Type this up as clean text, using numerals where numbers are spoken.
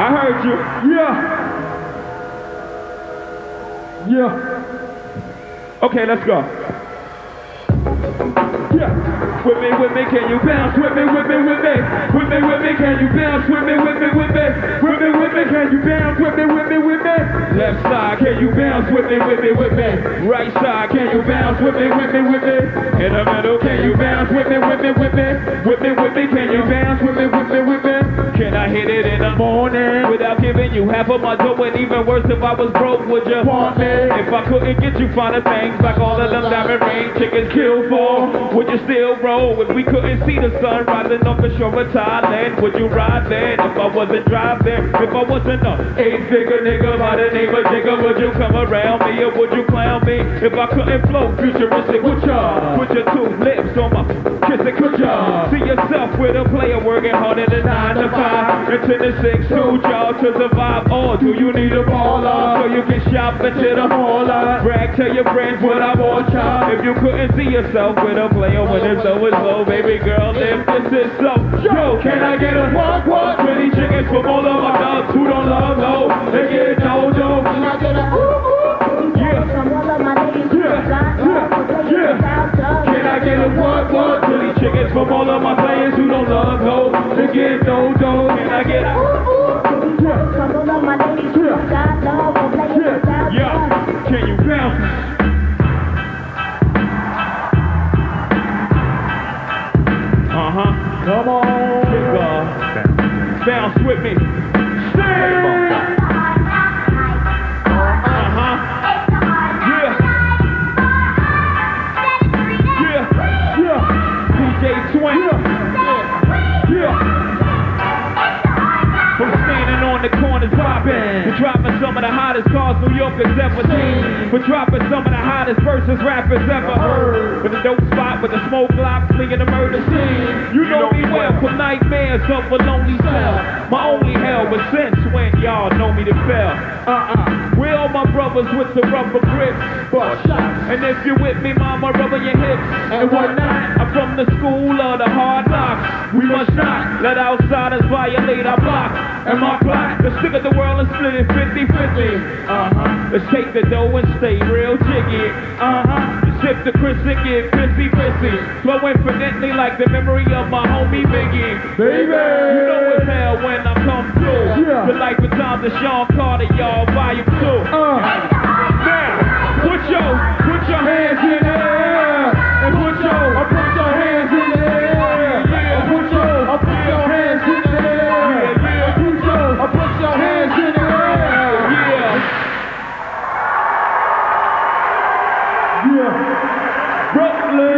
I heard you. Yeah. Okay, let's go. Yeah. With me, can you bounce? With me, can you bounce? With me, can you bounce? With me. Left side, can you bounce? With me. Right side, can you bounce? With me. In the middle, can you bounce? With me, can you bounce? With me. Can I hit it in the morning without giving you half of my dough? And even worse, if I was broke, would you want me? If I couldn't get you finer things like all of them diamond ring chickens kill for, would you still roll? If we couldn't see the sun rising off the shore of Thailand, would you ride then? If I wasn't driving, if I wasn't a 8-figure nigga by the name of Jigga, would you come around me or would you clown me? If I couldn't flow futuristic, would ya? Put your 2 lips on my kissing, could ya? See yourself with a player working harder than 9 to 5 into the 6 2 y'all to survive, or do you need a baller so you can shop into the hauler? Brag to your friends what I want y'all. If you couldn't see yourself with a player when it's so low, baby girl, if this is so, yo, can I get a walk? 20 chickens from all of my dogs who don't love no, they get no. Can I get a from all of my ladies who got love for players without love? Can I get a what? 20 chickens from all of my players who don't love no, they get no. Can I get a from all of my ladies who got love for players without love? Can you bounce? Come on, bounce with me. DJ Twin. From standing on the corners popping, for dropping some of the hottest cars New York has ever seen, for dropping some of the hottest verses rappers ever heard, with a dope spot with a smoke block slinging the murder scene. You know me well from nightmares of a lonely cell. My only hell was since when y'all know me to fail. We're all my brothers with the rubber grips, and if you're with me, mama, rubber your hips and whatnot. I'm from the school of the hard knocks. We must not let outsiders violate our block. And my plot, let's stick at the world and split it 50-50. Let's take the dough and stay real jiggy. Sip the Chris and get pissy. Flow infinitely like the memory of my homie Biggie. Baby, you know it's hell when I come through. The life and times of Sean Carter, y'all, volume 2. Now, put your hands in the air. And put your hands in the air. Put your hands in the air. Put your hands in the air. Yeah. Brooklyn.